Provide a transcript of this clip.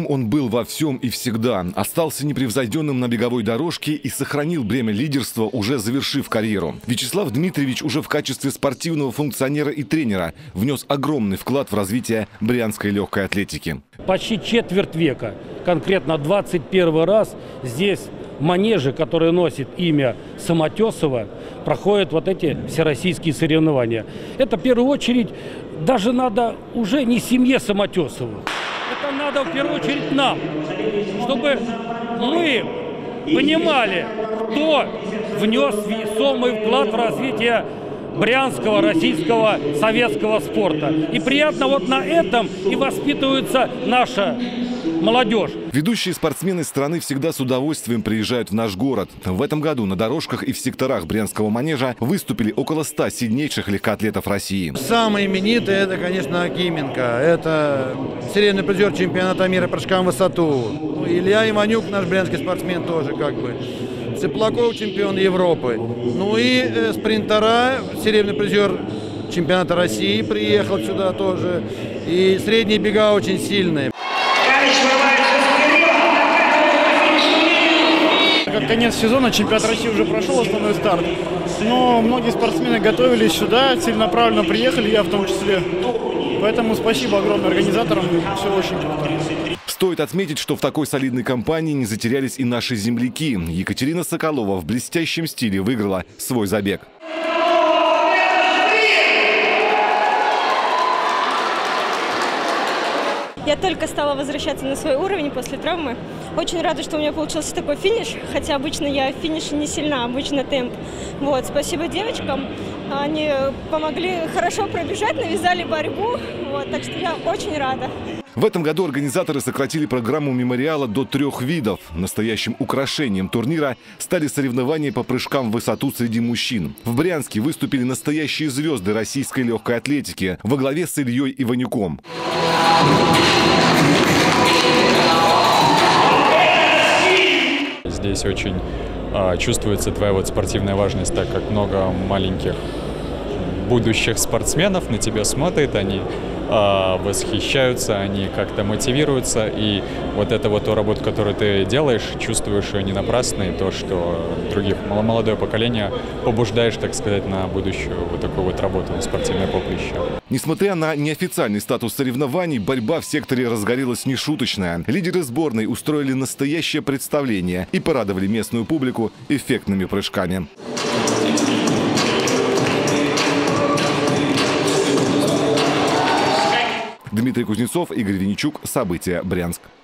он был во всем и всегда. Остался непревзойденным на беговой дорожке и сохранил бремя лидерства, уже завершив карьеру. Вячеслав Дмитриевич уже в качестве спортивного функционера и тренера внес огромный вклад в развитие брянской легкой атлетики. Почти четверть века, конкретно 21 раз здесь в манеже, который носит имя Самотесова, проходят вот эти всероссийские соревнования. Это в первую очередь даже надо уже не семье Самотесовых. Это надо в первую очередь нам, чтобы мы понимали, кто внес весомый вклад в развитие брянского, российского, советского спорта. И приятно вот на этом и воспитывается наша молодежь. Ведущие спортсмены страны всегда с удовольствием приезжают в наш город. В этом году на дорожках и в секторах брянского манежа выступили около 100 сильнейших легкоатлетов России. Самый именитый — это, конечно, Акименко. Это серебряный призер чемпионата мира по прыжкам в высоту. Илья Иванюк, наш брянский спортсмен, тоже как бы. Цыплаков — чемпион Европы. Ну и спринтера, серебряный призер чемпионата России приехал сюда тоже. И средние бега очень сильные. Как конец сезона, чемпионат России уже прошел основной старт. Но многие спортсмены готовились сюда, целенаправленно приехали, я в том числе. Поэтому спасибо огромное организаторам, все очень круто. Стоит отметить, что в такой солидной компании не затерялись и наши земляки. Екатерина Соколова в блестящем стиле выиграла свой забег. Я только стала возвращаться на свой уровень после травмы. Очень рада, что у меня получился такой финиш, хотя обычно я в финише не сильна, обычно темп. Вот, спасибо девочкам, они помогли хорошо пробежать, навязали борьбу, вот, так что я очень рада. В этом году организаторы сократили программу мемориала до 3 видов. Настоящим украшением турнира стали соревнования по прыжкам в высоту среди мужчин. В Брянске выступили настоящие звезды российской легкой атлетики во главе с Ильей Иванюком. Здесь очень чувствуется твоя вот спортивная важность, так как много маленьких будущих спортсменов на тебя смотрят, они восхищаются, они как-то мотивируются, и вот это вот ту работу, которую ты делаешь, чувствуешь ее не напрасно, и то, что других молодое поколение побуждаешь, так сказать, на будущую вот такую вот работу на спортивное поприще. Несмотря на неофициальный статус соревнований, борьба в секторе разгорелась нешуточная. Лидеры сборной устроили настоящее представление и порадовали местную публику эффектными прыжками. Дмитрий Кузнецов, Игорь Винничук. События. Брянск.